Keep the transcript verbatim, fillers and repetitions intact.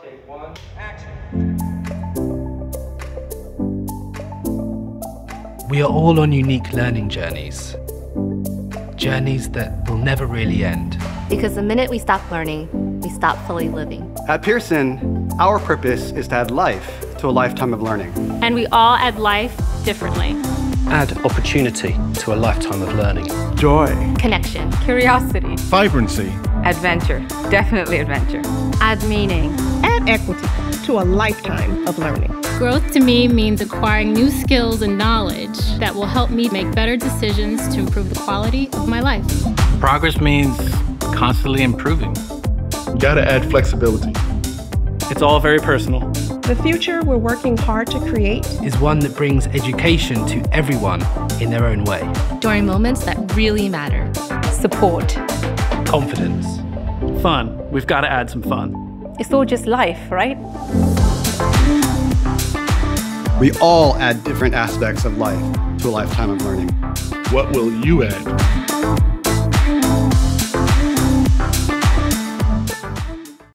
Take one, action. We are all on unique learning journeys. Journeys that will never really end. Because the minute we stop learning, we stop fully living. At Pearson, our purpose is to add life to a lifetime of learning. And we all add life differently. Add opportunity to a lifetime of learning. Joy. Connection. Curiosity. Vibrancy. Adventure. Definitely adventure. Add meaning. Add equity to a lifetime of learning. Growth to me means acquiring new skills and knowledge that will help me make better decisions to improve the quality of my life. Progress means constantly improving. You gotta add flexibility. It's all very personal. The future we're working hard to create is one that brings education to everyone in their own way. During moments that really matter. Support. Confidence. Fun. We've got to add some fun. It's all just life, right? We all add different aspects of life to a lifetime of learning. What will you add?